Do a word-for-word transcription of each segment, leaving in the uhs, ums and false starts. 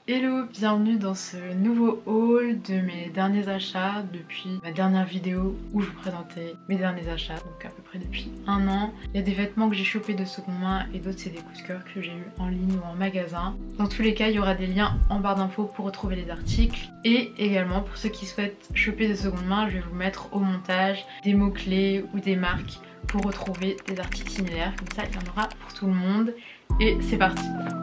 Hello, bienvenue dans ce nouveau haul de mes derniers achats depuis ma dernière vidéo où je vous présentais mes derniers achats, donc à peu près depuis un an. Il y a des vêtements que j'ai chopés de seconde main et d'autres c'est des coups de cœur que j'ai eu en ligne ou en magasin. Dans tous les cas, il y aura des liens en barre d'infos pour retrouver les articles. Et également pour ceux qui souhaitent choper de seconde main, je vais vous mettre au montage des mots-clés ou des marques pour retrouver des articles similaires. Comme ça, il y en aura pour tout le monde. Et c'est parti!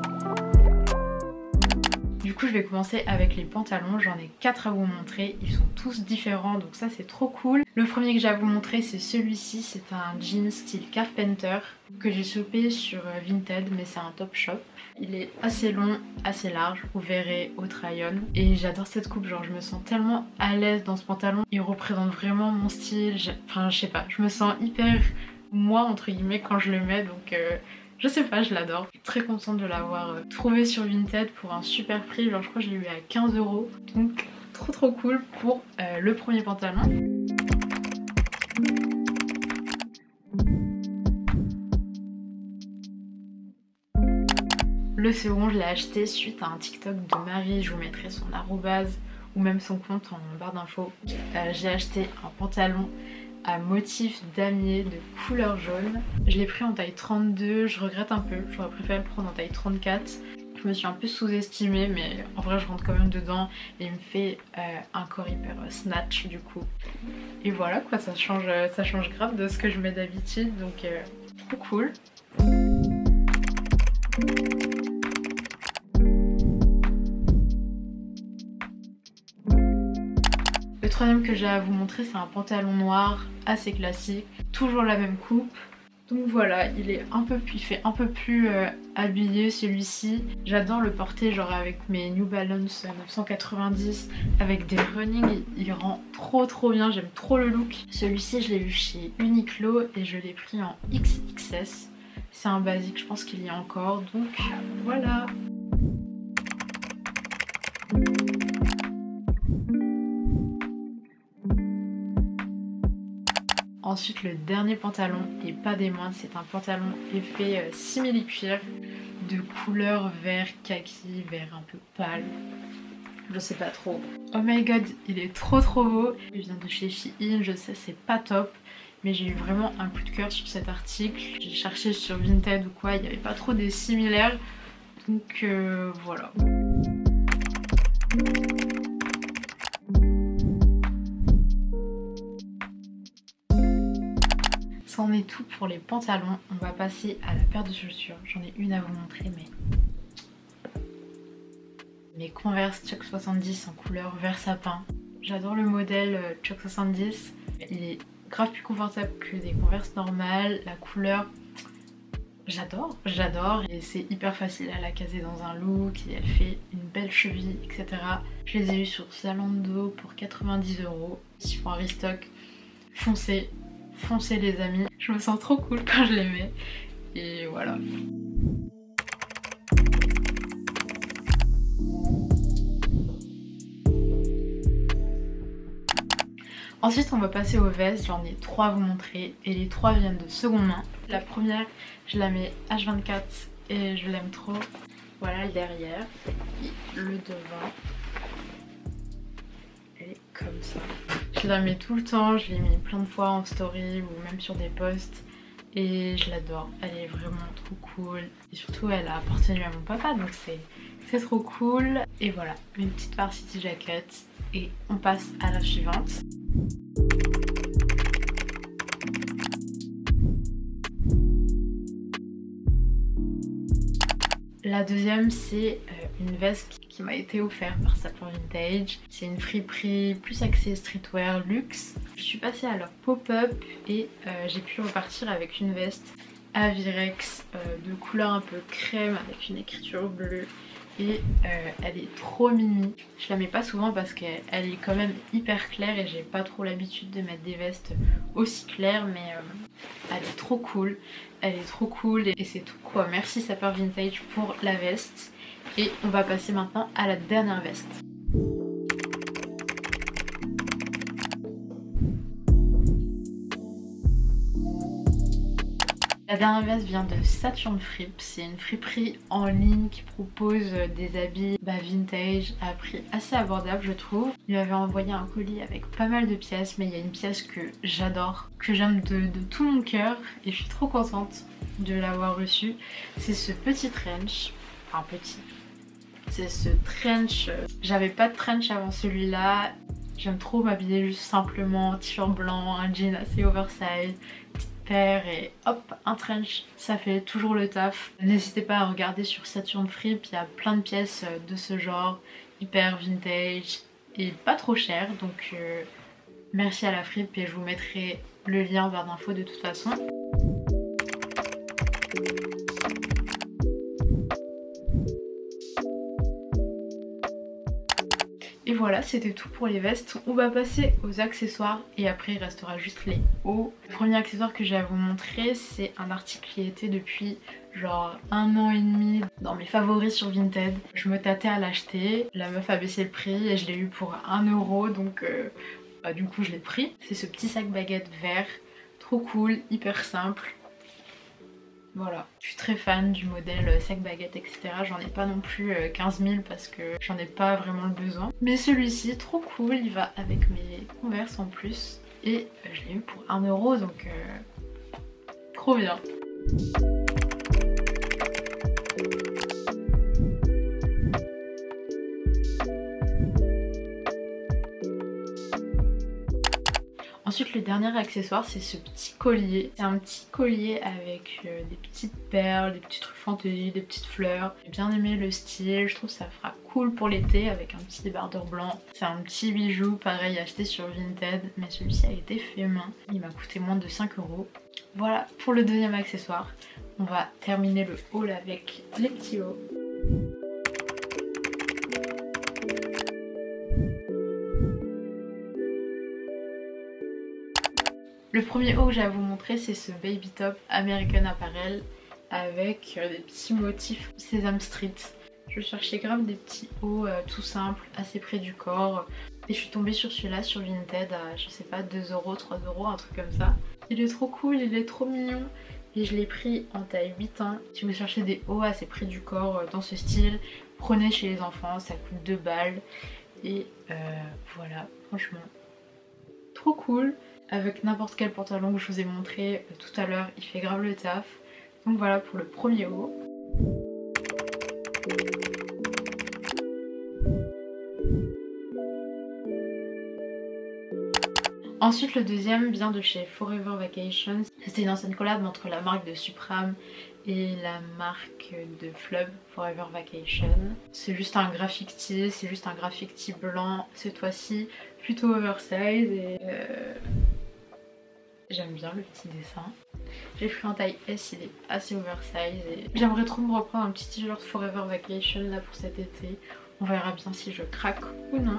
Du coup je vais commencer avec les pantalons, j'en ai quatre à vous montrer, ils sont tous différents donc ça c'est trop cool. Le premier que j'ai à vous montrer c'est celui-ci, c'est un jean style Carpenter que j'ai chopé sur Vinted mais c'est un top shop. Il est assez long, assez large, vous verrez au try-on et j'adore cette coupe, genre je me sens tellement à l'aise dans ce pantalon. Il représente vraiment mon style, enfin je sais pas, je me sens hyper moi entre guillemets quand je le mets donc... Euh... Je sais pas, je l'adore. Je suis très contente de l'avoir trouvé sur Vinted pour un super prix. Genre je crois que je l'ai eu à quinze euros. Donc trop trop cool pour euh, le premier pantalon. Le second, je l'ai acheté suite à un TikTok de Marie. Je vous mettrai son arrobase ou même son compte en barre d'infos. Euh, j'ai acheté un pantalon à motif damier de couleur jaune. Je l'ai pris en taille trente-deux, je regrette un peu, j'aurais préféré le prendre en taille trente-quatre. Je me suis un peu sous-estimée mais en vrai je rentre quand même dedans et il me fait euh, un corps hyper euh, snatch du coup. Et voilà quoi, ça change, ça change grave de ce que je mets d'habitude donc euh, trop cool. Le troisième que j'ai à vous montrer c'est un pantalon noir assez classique, toujours la même coupe. Donc voilà, il est un peu plus, il fait un peu plus euh, habillé celui-ci. J'adore le porter genre avec mes New Balance neuf cent quatre-vingt-dix avec des running, il, il rend trop trop bien, j'aime trop le look. Celui-ci je l'ai eu chez Uniqlo et je l'ai pris en X X S. C'est un basique, je pense qu'il y a encore, donc voilà. Ensuite le dernier pantalon et pas des moindres, c'est un pantalon effet euh, simili-cuir de couleur vert kaki, vert un peu pâle. Je sais pas trop. Oh my god, il est trop trop beau. Il vient de chez Shein, je sais c'est pas top. Mais j'ai eu vraiment un coup de cœur sur cet article. J'ai cherché sur Vinted ou quoi, il n'y avait pas trop des similaires. Donc euh, voilà. C'en est tout pour les pantalons, on va passer à la paire de chaussures. J'en ai une à vous montrer mais... Mes Converse Chuck soixante-dix en couleur vert sapin. J'adore le modèle Chuck soixante-dix, il est grave plus confortable que des Converse normales. La couleur, j'adore, j'adore et c'est hyper facile à la caser dans un look et elle fait une belle cheville et cetera. Je les ai eu sur Zalando pour quatre-vingt-dix euros. S'ils font un restock, foncez. Foncez les amis, je me sens trop cool quand je les mets et voilà. Ensuite on va passer aux vestes, j'en ai trois à vous montrer et les trois viennent de seconde main. La première je la mets H vingt-quatre et je l'aime trop. Voilà le derrière et le devant. Elle est comme ça. Je la mets tout le temps, je l'ai mis plein de fois en story ou même sur des posts et je l'adore, elle est vraiment trop cool et surtout elle a appartenu à mon papa donc c'est trop cool. Et voilà, une petite varsity jacket et on passe à la suivante. La deuxième c'est euh, une veste qui m'a été offerte par Sapeur Vintage. C'est une friperie plus axée streetwear luxe. Je suis passée à leur pop-up et euh, j'ai pu repartir avec une veste Avirex euh, de couleur un peu crème avec une écriture bleue et euh, elle est trop mimi. Je la mets pas souvent parce qu'elle est quand même hyper claire et j'ai pas trop l'habitude de mettre des vestes aussi claires mais euh, elle est trop cool. Elle est trop cool et c'est tout quoi. Merci Sapeur Vintage pour la veste. Et on va passer maintenant à la dernière veste. La dernière veste vient de Saturn Fripe, c'est une friperie en ligne qui propose des habits bah, vintage à prix assez abordable je trouve. Il m'avait envoyé un colis avec pas mal de pièces, mais il y a une pièce que j'adore, que j'aime de, de tout mon cœur et je suis trop contente de l'avoir reçu. C'est ce petit trench, enfin petit, c'est ce trench, j'avais pas de trench avant celui-là. J'aime trop m'habiller juste simplement, t-shirt blanc, un jean assez oversize, petite paire et hop, un trench, ça fait toujours le taf. N'hésitez pas à regarder sur Saturn Fripe, il y a plein de pièces de ce genre, hyper vintage et pas trop cher. Donc euh, merci à la Fripe et je vous mettrai le lien en barre d'infos de toute façon. Et voilà, c'était tout pour les vestes. On va passer aux accessoires et après il restera juste les hauts. Le premier accessoire que j'ai à vous montrer, c'est un article qui était depuis genre un an et demi dans mes favoris sur Vinted. Je me tâtais à l'acheter, la meuf a baissé le prix et je l'ai eu pour un euro, donc euh, bah, du coup je l'ai pris. C'est ce petit sac baguette vert, trop cool, hyper simple. Voilà, je suis très fan du modèle sac baguette et cetera. J'en ai pas non plus quinze mille parce que j'en ai pas vraiment le besoin. Mais celui-ci, trop cool, il va avec mes Converse en plus. Et je l'ai eu pour un euro, donc euh, trop bien. Ensuite le dernier accessoire c'est ce petit collier. C'est un petit collier avec euh, des petites perles, des petits trucs fantaisie, des petites fleurs. J'ai bien aimé le style, je trouve que ça fera cool pour l'été avec un petit débardeur blanc. C'est un petit bijou pareil acheté sur Vinted, mais celui-ci a été fait main. Il m'a coûté moins de cinq euros. Voilà pour le deuxième accessoire. On va terminer le haul avec les petits hauts. Le premier haut que j'ai à vous montrer c'est ce Baby Top American Apparel avec euh, des petits motifs Sesame Street. Je cherchais grave des petits hauts euh, tout simples, assez près du corps. Et je suis tombée sur celui-là sur Vinted à je sais pas deux euros, trois euros, un truc comme ça. Il est trop cool, il est trop mignon. Et je l'ai pris en taille huit ans. Si vous cherchez des hauts assez près du corps euh, dans ce style, prenez chez les enfants, ça coûte deux balles. Et euh, voilà, franchement, trop cool. Avec n'importe quel pantalon que je vous ai montré tout à l'heure, il fait grave le taf. Donc voilà pour le premier haut. Ensuite le deuxième vient de chez Forever Vacations. C'était une ancienne collab entre la marque de Supreme et la marque de Flub, Forever Vacation. C'est juste un graphic tee, c'est juste un graphic tee blanc cette fois-ci, plutôt oversize et... Euh... J'aime bien le petit dessin. J'ai pris en taille S, il est assez oversize et j'aimerais trop me reprendre un petit t-shirt Forever Vacation là pour cet été. On verra bien si je craque ou non.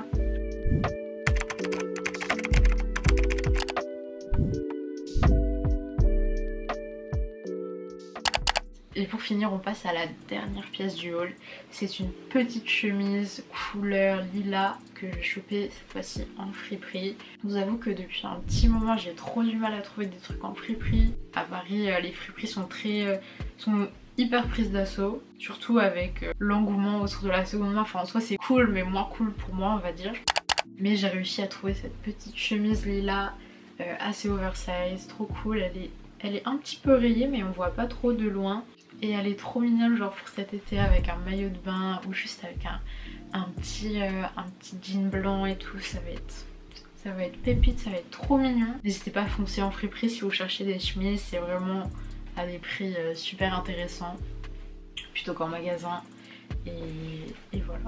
Et pour finir on passe à la dernière pièce du haul. C'est une petite chemise couleur lilas que j'ai chopée cette fois-ci en friperie. Je vous avoue que depuis un petit moment j'ai trop du mal à trouver des trucs en friperie. À Paris les friperies sont très... sont hyper prises d'assaut. Surtout avec l'engouement autour de la seconde main. Enfin en soi c'est cool mais moins cool pour moi on va dire. Mais j'ai réussi à trouver cette petite chemise lilas euh, assez oversize, trop cool. Elle est, elle est un petit peu rayée mais on voit pas trop de loin. Et elle est trop mignonne genre pour cet été avec un maillot de bain ou juste avec un, un, petit, euh, un petit jean blanc et tout. Ça va être, ça va être pépite, ça va être trop mignon. N'hésitez pas à foncer en friperie si vous cherchez des chemises. C'est vraiment à des prix euh, super intéressants plutôt qu'en magasin. Et, et voilà.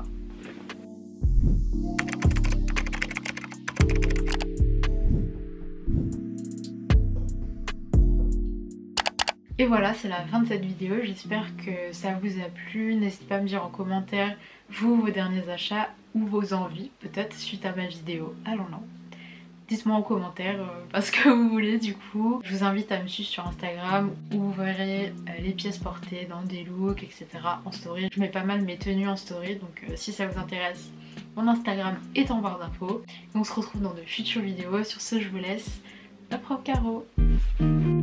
Et voilà, c'est la fin de cette vidéo, j'espère que ça vous a plu. N'hésitez pas à me dire en commentaire vous, vos derniers achats ou vos envies, peut-être suite à ma vidéo. Allons-y. Dites-moi en commentaire euh, parce que vous voulez du coup. Je vous invite à me suivre sur Instagram où vous verrez euh, les pièces portées dans des looks, et cetera en story. Je mets pas mal mes tenues en story, donc euh, si ça vous intéresse, mon Instagram est en barre d'infos. On se retrouve dans de futures vidéos. Sur ce, je vous laisse. La prof Caro.